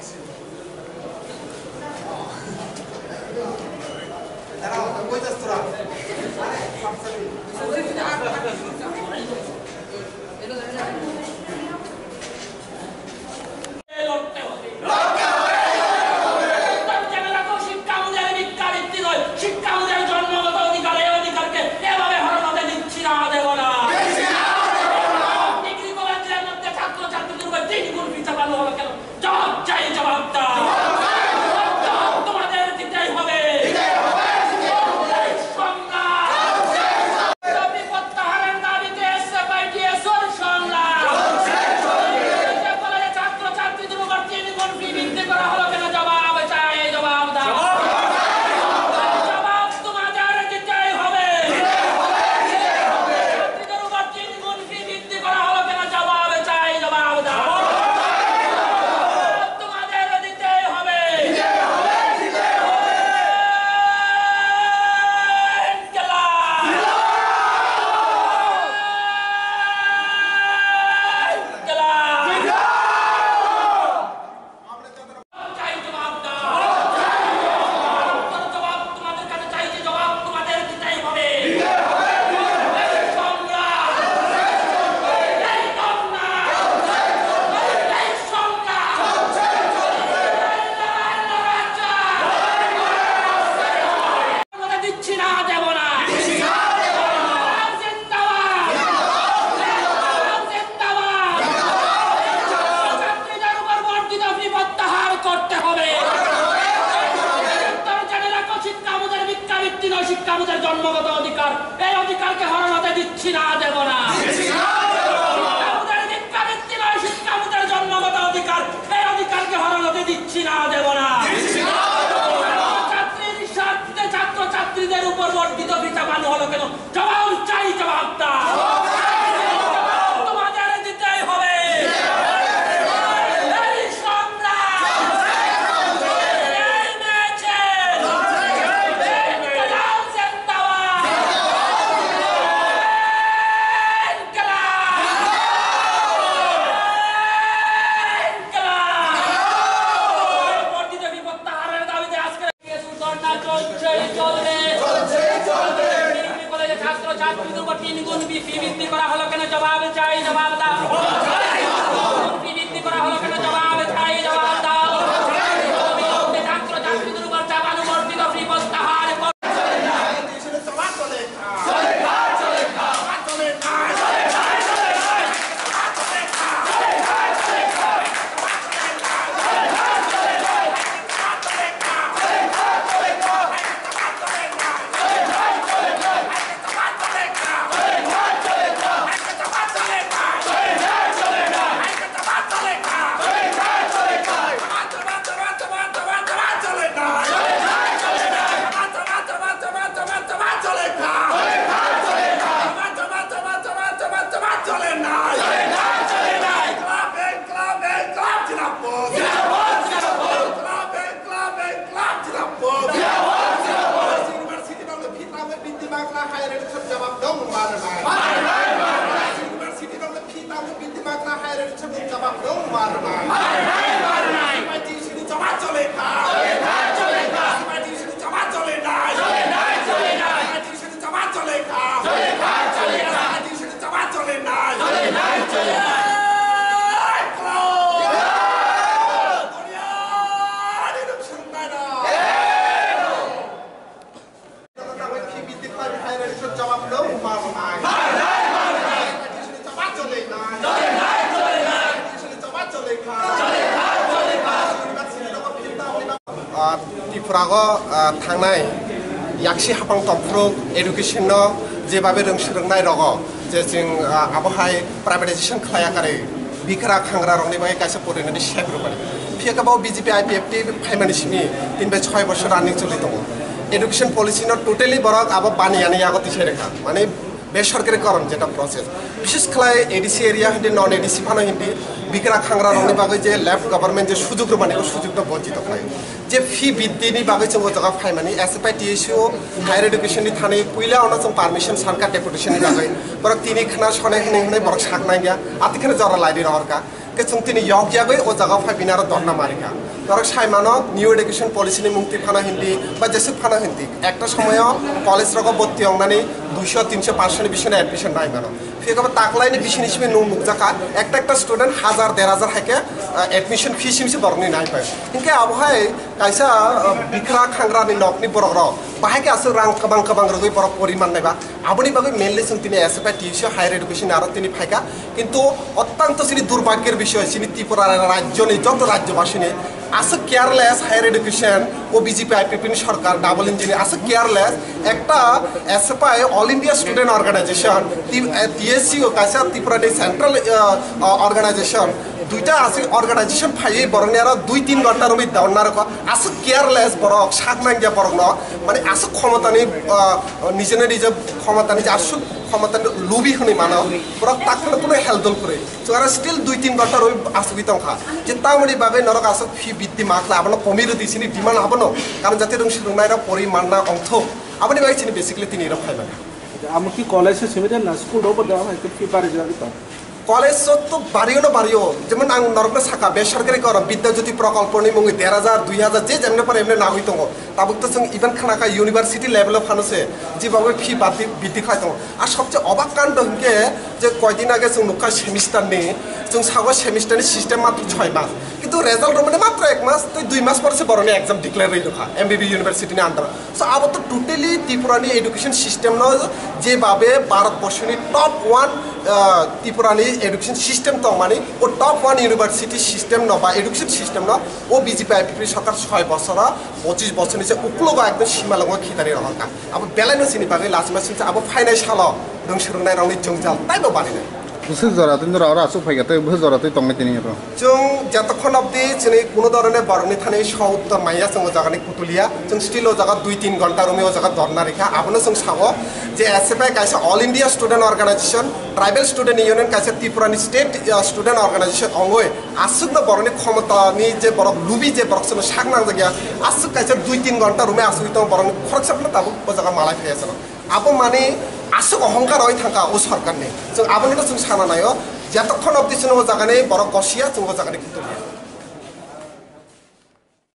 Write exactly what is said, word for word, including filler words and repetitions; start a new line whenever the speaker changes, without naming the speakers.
জন্মগত অধিকার এই অধিকারকে হরণ হতে দিচ্ছি না দেব না শিক্ষামূলের ভিক্ষাবৃত্তি নয় শিক্ষামূলের জন্মগত অধিকার এই অধিকারকে হরণ হতে দিচ্ছি না দেব না ছাত্রীর স্বার্থে ছাত্র ছাত্রীদের উপর বর্ধিত ফি চাপানো হলো কেন জবাব চাই জবাব দাও তোমাদের দিতেই হবে জবাব চাই জবাব দাও বৃদ্ধি করা হলো কেন জবাব চাই জবাব দাও ছাত্র ছাত্রীদের উপর চাপানো বর্ধিত ফি প্রত্যাহার
त्रिपुरागो थांनाय याक्षी हापां तमफ्रुक एडुकेशन जेबाबे रोंसोलोंनाय रग जे जों आबहाय प्राइवेटाइजेशन खालायाखै बिखरा खांग्रा रंनि बागै कासे परिनोदि सेग्रुबाय फियाकाबाव बीजेपी आईपीएफटी फाइमानिसिमि तीन बे छय बছर रानिं चलि दङ एडुकेशन पलिसि न टोटली बरक आबो बानियानि आगति सेरेखा माने बेसरकारीकरण जेटा प्रसेस विशेष खालाय एडीसी एरिया हिंदी नन एडीसी फानो हिंदी बिखरा खांग्रा रंनि बागै जे लेफ्ट गवर्नमेंट जे सुजुग रमानिखौ सुजुग न बंचित खालाय जे फी बिद्दिनि बागै जों जगा फाइमानि एसएफआई टीएसयू हायर एडुकेशन नि थाने पुइला अन जों परमिशन सरकार डेपुटेशन नि बागै बरक तिनि खना सने खने हने बरक साकनाय गया आतिखने जरा लाइदि रहरका के जों तिनि योग्य गय ओ जगा फाइ बिनार दन्ना मारिका ধরক সাইমানো নিউ এডুকেশন পলিসি মুক্তি ফানা হিন্দি বা যেসব ফানা হিন্দি একটা সময় কলেজ রক ভর্তি অংনানি দুইশো তিনশো পাঁচশো বিশনে এডমিশন নাই মানো ফিরকাবে তাকলাইনি বিশন হিসেবে নুন নুকজাকা একটা একটা স্টুডেন্ট হাজার দেড় হাজার হাইকে এডমিশন ফিস হিসেবে বরংনি নাই পায় কিন্তু আবহাওয়ায় কাইসা বিখরা খাংগ্রানি নকনি বরক র বাহাইকে আসে রাং কাবাং কাবাং রগৈ বরক পরিমাণ নাইবা আবনি বাকি মেনলি जों তিনি এসএফআই টিউশন হায়ার এডুকেশন আরো তিনি ফাইকা কিন্তু অত্যন্ত সিনি দুর্ভাগ্যের বিষয় সিনি ত্রিপুরা রাজ্যনি যত রাজ্যবাসীনি আসে কেয়ারলেস হায়ার এডুকেশন ও বিজেপি আইপিপিন সরকার ডাবল ইঞ্জিন আসে কেয়ারলেস একটা SFI all India student organisation TSC ও কাইসা ত্রিপুরা সেন্ট্রাল অর্গানাইজেশন দুইটা আছে অর্গানাইজেশন ফাইয়ে বরং আরো দুই তিন ঘন্টার মধ্যে দাওনার আসে কেয়ারলেস বরক শাক নাঙ্গিয়া বরং ন মানে আসে ক্ষমতানি নিজনে নিজে ক্ষমতানি যে আসু ক্ষমতানি লুবি শুনি মানব বরক তাকে কোনো হেলদল করে তো আর স্টিল দুই তিন ঘন্টার ওই আসবি তংখা যে তামনি বাবে নরক আসে ফি বৃদ্ধি মাখলা আবার কমিরো দিছিনি ডিমান্ড হাবনো কারণ যাতে রং সুরংনাইরা পরিমাণ না অংথ আপনি বাই চিনি বেসিক্যালি তিনি এরকম খাইবেন
আমি কলেজে সিমিতে না স্কুল রোবট দেওয়া হয় ফি পারে যাবি তো
কলেজ তো বাড়িও না বাড়িও যেমন আং নরকলে সাকা বেসরকারি করম বিদ্যাজ্যোতি প্রকল্পনি মুঙ্গি দেড় হাজার দুই হাজার যে যেমনি পরে এমনি না হই দङ তাবুক তো जों ইভেন খানাকা ইউনিভার্সিটি লেভেলে ফানছে যেভাবে ফি বাড়তি বৃদ্ধি খাই দङ আর সবচেয়ে অবাক কাণ্ড হিংকে যে কয়দিন আগে जों নুকা সেমিস্টারনি जों সাগো সেমিস্টারনি সিস্টেম মাত্র ছয় মাস কিন্তু রেজাল্ট মানে মাত্র এক মাস তো দুই মাস পরে বরনি এক্সাম ডিক্লেয়ার হয়ে রখা এমবিবি ইউনিভার্সিটিনি আন্ডার সো আবার তো টোটালি ত্রিপুরানি এডুকেশন সিস্টেম ন যেভাবে ভারতবর্ষনি টপ ওয়ান ত্রিপুরানি এডুকেশন সিস্টেম তো মানে ও টপ ওয়ান ইউনিভার্সিটি সিস্টেম ন বা এডুকেশন সিস্টেম ন ও বিজেপি আইপিপি সরকার ছয় বছর পঁচিশ বছর নিচে উপলগ একদম সীমালঙ্গ খিতারি রহকা আবার বেলাইনো চিনি পাবে লাস্ট মাস আবার ফাইনাল সাল রং সুরংনাই রংনি জংজাল তাইবো বাড়িনাই
বুঝে জরাতে আর আসুক ফাইগাতে বুঝে জরাতে তংনে তিনি
जों যতক্ষণ অবধি जों কোনো ধরনের বরণি থানে সউত্তর মাইয়া जों জায়গানি কুতুলিয়া जों স্টিল ও জায়গা দুই তিন ঘন্টা রুমে ও জায়গা ধর্না রেখা আপনি जों সাগো যে এসএফআই কাইসা all India student organisation tribal student union কাইসা ত্রিপুরানি স্টেট স্টুডেন্ট অর্গানাইজেশন অঙ্গই আসুক না বরণি ক্ষমতানি যে বড় লুবি যে বড় সাক নাং জায়গা আসুক কাইসা দুই তিন ঘন্টা রুমে আসুক তো বরণি খরচ আপনি তাবো ও জায়গা মালাই ফেয়েছে আপো মানে আসুক অহংকার হয়ে থাকা ও সরকারনি जों আবনিটা जों সানা নাইও যতক্ষণ অবধি जों ও জায়গানি বড় গসিয়া जों ও জায়গানি কিন্তু